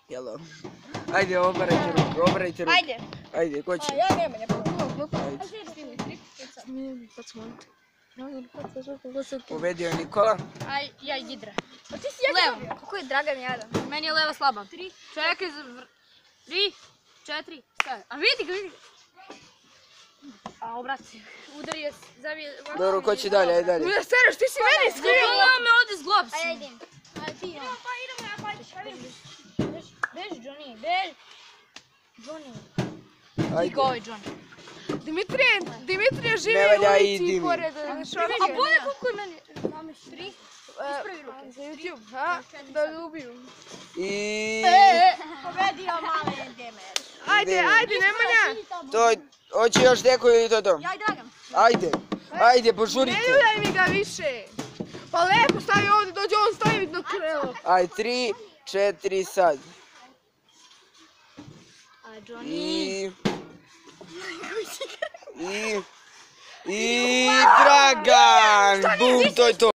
Jelo. Ajde, obarajte ruku. Ajde. Ajde, ko će? Ja nema neko. Pobedio je Nikola. Aj, ja i Gidra. Pa ti si levo. Kako je Dragan jadan? Meni je leva slaba. Čekaj za... 3, 4, 7. A vidi ga, vidi ga. A, obrati. Udario se. Zavije... Dobro, ko će dalje, ajde dalje. Staraš, ti si meni skrio. Zgubila me ovdje s globsom. Aj, idem. Aj, ti, ja. Pa idemo, ja pađeš. Beži, Johnny, beži. Johnny. Ajde. Go je Johnny. Dimitrije živi Ne valja, u idi ulici mi. pored A šopke. bolje koliko je meni... Mame, 3. Ispravi ruke. Za YouTube, ha? Da ga ubiju. I... Pobedio male Demer. Ajde, Nemanja. To, hoće još neko ili to to? Ja i Dragan. Ajde, Ne požurite. ljudaj mi ga više. Pa lepo stavi ovdje, dođe on staviti na krilo. Ajde, 3, 4, sad. A, Johnny. I Dragan! Bum, to je to.